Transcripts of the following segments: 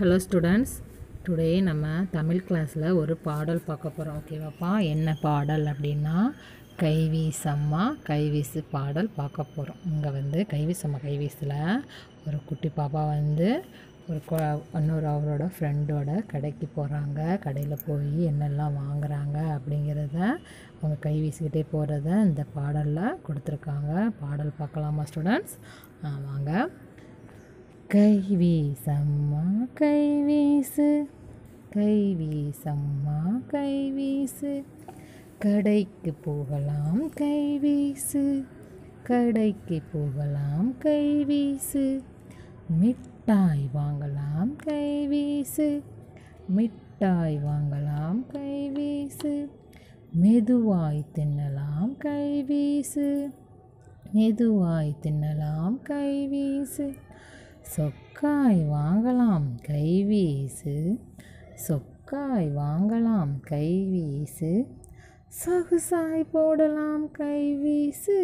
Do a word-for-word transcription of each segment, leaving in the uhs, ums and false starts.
Hello students, today நம்ம தமிழ் கிளாஸில் ஒரு பாடல் பார்க்க போகிறோம். ஓகேவாப்பா? என்ன பாடல் அப்படின்னா கைவீசம்மா கைவீசு பாடல் பார்க்க போகிறோம். இங்கே வந்து கைவீசம்மா கைவீசில் ஒரு குட்டி பாப்பா வந்து ஒரு இன்னொரு அவரோட ஃப்ரெண்டோட கடைக்கு போகிறாங்க. கடையில் போய் என்னெல்லாம் வாங்குகிறாங்க அப்படிங்கிறத அவங்க கை வீசிக்கிட்டே போகிறத இந்த பாடலில் கொடுத்துருக்காங்க. பாடல் பார்க்கலாமா ஸ்டூடெண்ட்ஸ்? வாங்க. கைவீசம்மா கைவீசு கைவீசம்மா கைவீசு கடைக்கு போகலாம் கைவீசு கடைக்கு போகலாம் கைவீசு மிட்டாய் வாங்கலாம் கைவீசு மிட்டாய் வாங்கலாம் கைவீசு மெதுவாய் தின்னலாம் கைவீசு மெதுவாய் தின்னலாம் கைவீசு சொக்காய் வாங்கலாம் கைவீசு சொக்காய் வாங்கலாம் கைவீசு சொகுசாய் போடலாம் கைவீசு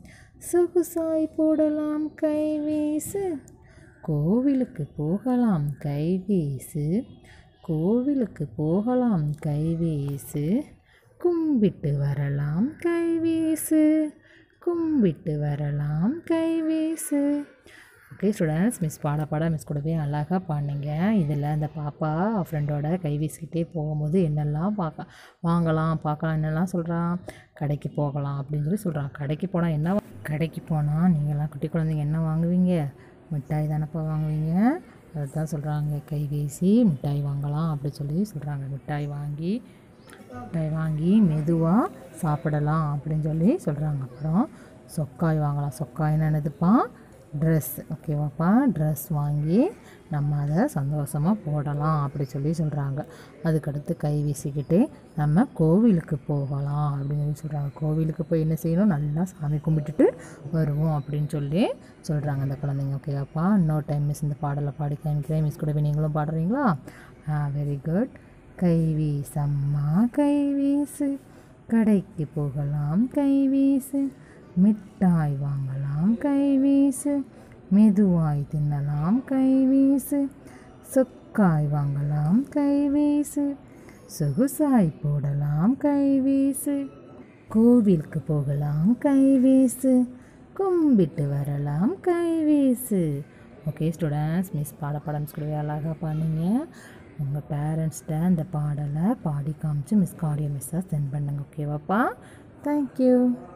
சொகுசாய் போடலாம் கைவீசு கோவிலுக்கு போகலாம் கைவீசு கோவிலுக்கு போகலாம் கைவீசு கும்பிட்டு வரலாம் கைவீசு கும்பிட்டு வரலாம் கைவீசு. ஓகே ஸ்டூடெண்ட்ஸ், மிஸ் பாட பாட மிஸ் கூடவே அழகாக பாடினீங்க. இதில் அந்த பாப்பா ஃப்ரெண்டோட கை வீசிக்கிட்டே போகும்போது என்னெல்லாம் பார்க்க வாங்கலாம் பார்க்கலாம் என்னெல்லாம் சொல்கிறான், கடைக்கு போகலாம் அப்படின்னு சொல்லி சொல்கிறான். கடைக்கு போனால் என்ன கடைக்கு போனால் நீங்கள்லாம் குட்டி குழந்தைங்க என்ன வாங்குவீங்க? மிட்டாய் தானப்பா வாங்குவீங்க. அதுதான் சொல்கிறாங்க, கை வீசி மிட்டாய் வாங்கலாம் அப்படி சொல்லி சொல்கிறாங்க. மிட்டாய் வாங்கி மிட்டாய் வாங்கி மெதுவாக சாப்பிடலாம் அப்படின்னு சொல்லி சொல்கிறாங்க. அப்புறம் சொக்காய் வாங்கலாம். சொக்காய் என்னதுப்பா? ட்ரெஸ். ஓகேவாப்பா? ட்ரெஸ் வாங்கி நம்ம அதை சந்தோஷமாக போடலாம் அப்படி சொல்லி சொல்கிறாங்க. அதுக்கடுத்து கை வீசிக்கிட்டு நம்ம கோவிலுக்கு போகலாம் அப்படின்னு சொல்லி சொல்கிறாங்க. கோவிலுக்கு போய் என்ன செய்யணும்? நல்லா சாமி கும்பிட்டுட்டு வருவோம் அப்படின்னு சொல்லி சொல்கிறாங்க அந்த குழந்தைங்க. ஓகேவாப்பா? இன்னொரு டைம் மிஸ் இந்த பாடலை பாடி காமிக்கிறேன். மிஸ் கூடவே நீங்களும் பாடுறீங்களா? ஆ, வெரி குட். கைவீசம்மா கைவீசு கடைக்கு போகலாம் கைவீசு மிட்டாய் வாங்கலாம் கைவீசு மெதுவாய் தின்னலாம் கைவீசு சொக்காய் வாங்கலாம் கைவீசு சொகுசாய் போடலாம் கைவீசு கோவிலுக்கு போகலாம் கைவீசு கும்பிட்டு வரலாம் கைவீசு. ஓகே ஸ்டூடெண்ட்ஸ், மிஸ் பாட பாடம் கூடவே அழகாக பாடினீங்க. உங்கள் பேரண்ட்ஸ்கிட்ட இந்த பாடலை பாடி காமிச்சு மிஸ் ஆடியோ மிஸ்ஸாக சென்ட் பண்ணுங்க. ஓகேவாப்பா? தேங்க்யூ.